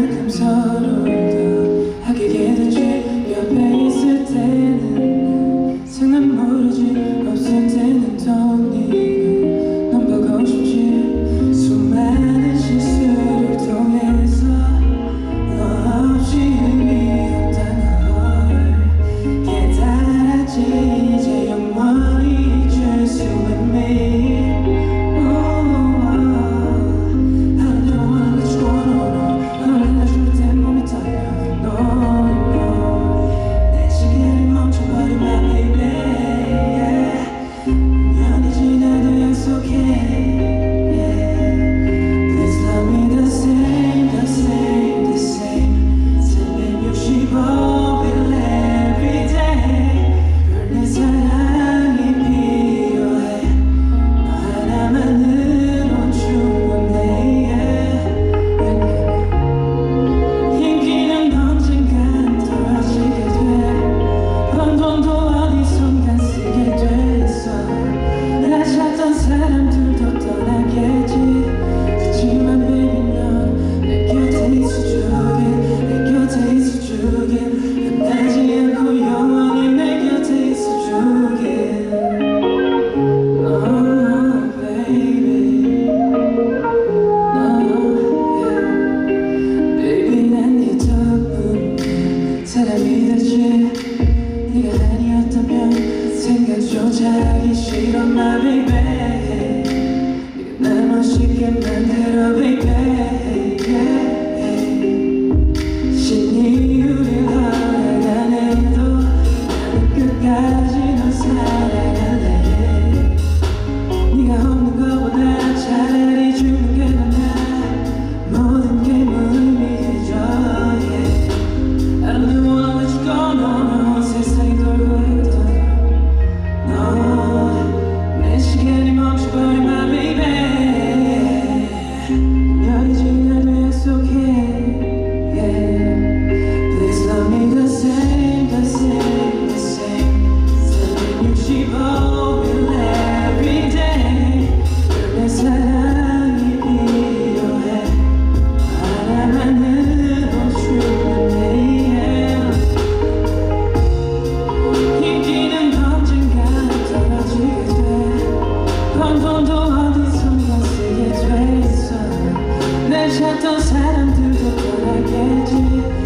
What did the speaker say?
만큼 서로를 더 아끼게 되지. 옆에 있을 때는 생각 모르지, 없을 때는 또 네가 넌 보고 싶지. 수많은 실수를 통해서 너 없이 의미 없다는 걸 깨달았지. 이제 영원히 잊을 수 있니. 사람들도 떠나겠지. 그치만 baby 넌 내 곁에 있어주게, 내 곁에 있어주게. 변하지 않고 영원히 내 곁에 있어주게. Oh baby, oh yeah. Baby 난 네 덕분에 사람이 됐지. 네가 아니었다면 생각조차 하기 싫어 my baby. 네가 날 멋있게 만들어 baby. 신이 우릴 허락 해도 나는 끝까지 널 사랑할래. 네가 없는 것보다 차라리 죽는 게 낫나. 모든 게 무의미해져. I don't even wanna let you go, no, no. 세상이 돌고 있다. 내 시간이 멈춰버린 my baby. 여리지 않아도 약속해, yeah. Please love me the same, the same, the same. 365일 every day. 내 사랑이 필요해. 하나만으로 충분해, yeah. 인기는 언젠가 떨어지게 돼. 방송도 어디선가 쓰게 돼 있어. 날 찾던 사람들도 떠나겠지.